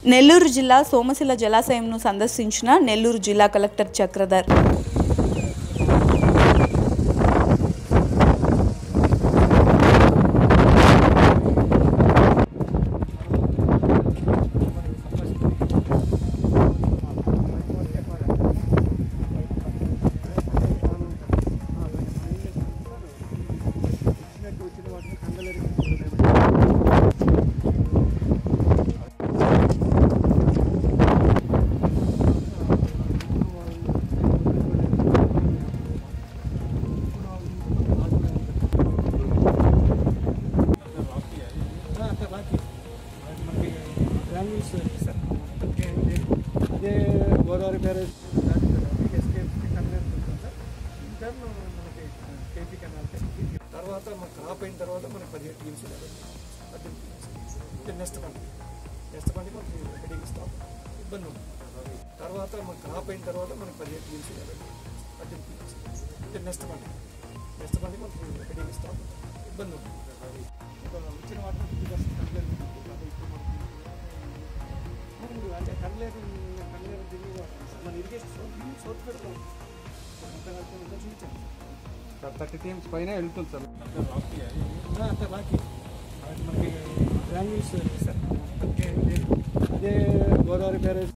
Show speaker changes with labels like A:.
A: నెల్లూరు జిల్లా సోమశిల జలాశయంను సందర్శించిన నెల్లూరు జిల్లా కలెక్టర్ చక్రధర్.
B: అదే గోదావరి బ్యారేజ్ మనకి కేపీ కెనాల్ తర్వాత మన క్రాప్ అయిన తర్వాత మనకి 17 టీమ్స్ 18 టీమ్స్ నెక్స్ట్ పండి మనకి హెడింగ్ ఇస్తాం ఇబ్బంది ఉంటుంది. తర్వాత మన క్రాప్ అయిన తర్వాత మనకి 17 టీమ్స్ 18 టీమ్స్ నెక్స్ట్ పండి మనకి హెడింగ్ ఇస్తాం ఇబ్బంది ఉంటుంది. వచ్చిన వాటిని 50% కంప్లైంట్ అంటే కనలేరు దిగి మన ఇరిగేషన్ సోర్స్ పెడతాం చూపించాను సార్ 30 టీమ్స్ పైన వెళ్తుంది సార్ అంత రాకి మనకి గ్రాన్యూల్స్ సార్ అదే గోదావరి బ్యారేజ్